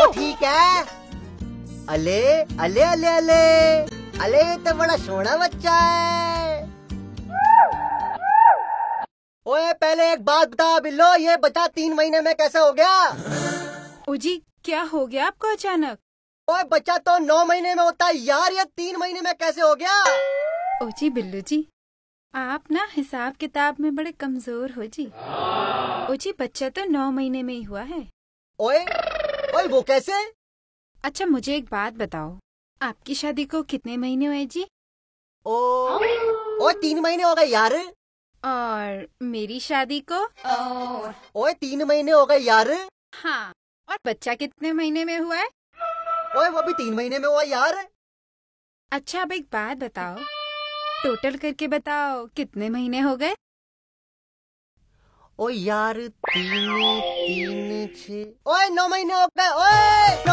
वो ठीक है। अले अले अले अले अले, ये तो बड़ा सोना बच्चा है। ओए पहले एक बात बता बिल्लो, ये बच्चा 3 महीने में कैसे हो गया? ओ जी, क्या हो गया आपको अचानक? ओए बच्चा तो 9 महीने में होता है यार, ये 3 महीने में कैसे हो गया? ओ जी बिल्लू जी, आप ना हिसाब किताब में बड़े कमजोर हो जी। ओ जी, बच्चा तो 9 महीने में ही हुआ है। ओए ओए वो कैसे? अच्छा मुझे एक बात बताओ, आपकी शादी को कितने महीने हुए जी? ओ ओए 3 महीने हो गए यार। और मेरी शादी को? ओए 3 महीने हो गए यार। हाँ, और बच्चा कितने महीने में हुआ है? ओए वो भी 3 महीने में हुआ यार। अच्छा अब एक बात बताओ, टोटल करके बताओ कितने महीने हो गए? ओ यार 3 3 6, ओए 9 महीने हो गए। ओए